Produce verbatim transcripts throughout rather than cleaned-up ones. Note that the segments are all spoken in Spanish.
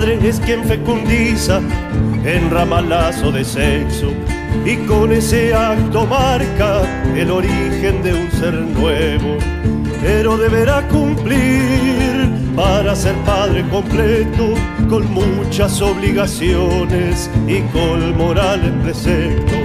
madre es quien fecundiza en ramalazo de sexo, y con ese acto marca el origen de un ser nuevo. Pero deberá cumplir para ser padre completo, con muchas obligaciones y con morales preceptos.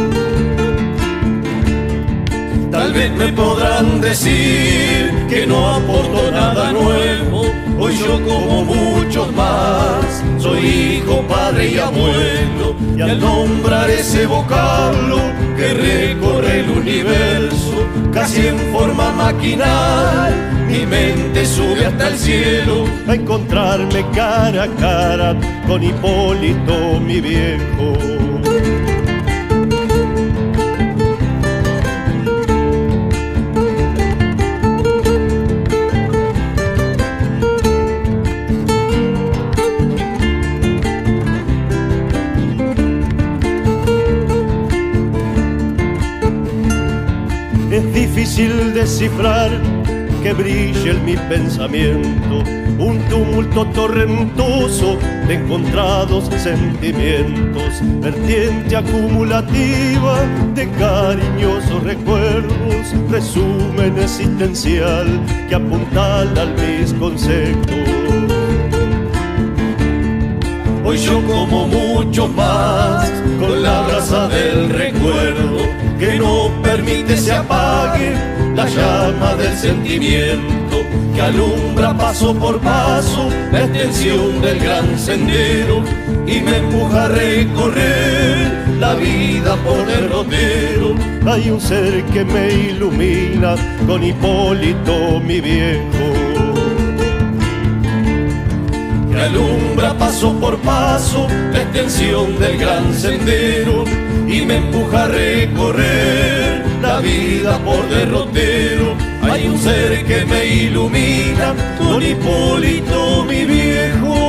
Tal vez me podrán decir que no aporto nada nuevo, hoy yo como muchos más soy hijo, padre y abuelo, y al nombrar ese vocablo que recorre el universo, casi en forma maquinal, mi mente sube hasta el cielo a encontrarme cara a cara con Hipólito, mi viejo. Es difícil descifrar que brille en mi pensamiento un tumulto torrentoso de encontrados sentimientos, vertiente acumulativa de cariñosos recuerdos, resumen existencial que apuntala mis conceptos. Hoy yo como mucho más, con la brasa del recuerdo que no permite se apague la llama del sentimiento, que alumbra paso por paso la extensión del gran sendero y me empuja a recorrer la vida por derrotero. Hay un ser que me ilumina con Hipólito, mi viejo, que alumbra paso por paso la extensión del gran sendero y me empuja a recorrer la vida por derrotero. Hay un ser que me ilumina con Hipólito, mi viejo.